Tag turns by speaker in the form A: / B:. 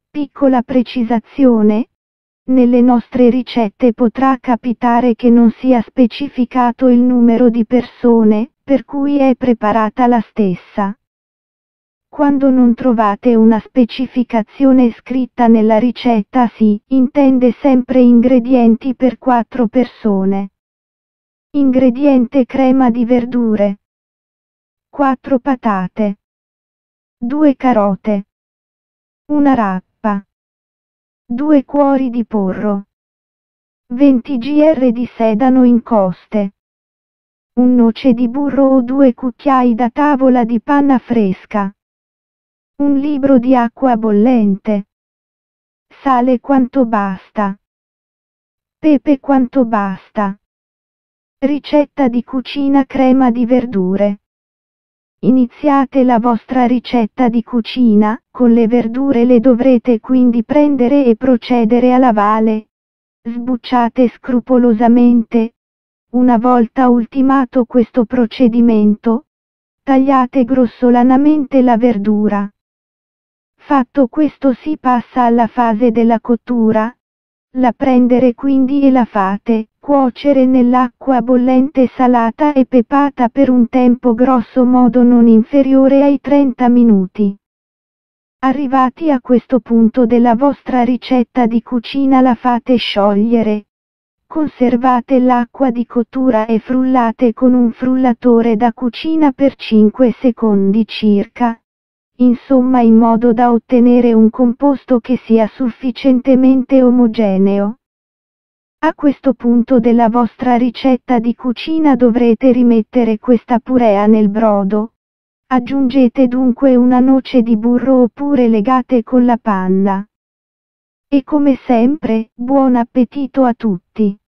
A: Piccola precisazione: nelle nostre ricette potrà capitare che non sia specificato il numero di persone, per cui è preparata la stessa. Quando non trovate una specificazione scritta nella ricetta si intende sempre ingredienti per 4 persone. Ingrediente: crema di verdure, 4 patate, 2 carote, una rappa, 2 cuori di porro, 20 gr di sedano in coste, un noce di burro o 2 cucchiai da tavola di panna fresca, un libro di acqua bollente, sale quanto basta, pepe quanto basta. Ricetta di cucina: crema di verdure. Iniziate la vostra ricetta di cucina, con le verdure le dovrete quindi prendere e procedere a lavare. Sbucciate scrupolosamente. Una volta ultimato questo procedimento, tagliate grossolanamente la verdura. Fatto questo si passa alla fase della cottura. La prendere quindi e la fate cuocere nell'acqua bollente salata e pepata per un tempo grosso modo non inferiore ai 30 minuti. Arrivati a questo punto della vostra ricetta di cucina la fate sciogliere. Conservate l'acqua di cottura e frullate con un frullatore da cucina per 5 secondi circa. Insomma, in modo da ottenere un composto che sia sufficientemente omogeneo. A questo punto della vostra ricetta di cucina dovrete rimettere questa purea nel brodo. Aggiungete dunque una noce di burro oppure legate con la panna. E come sempre, buon appetito a tutti!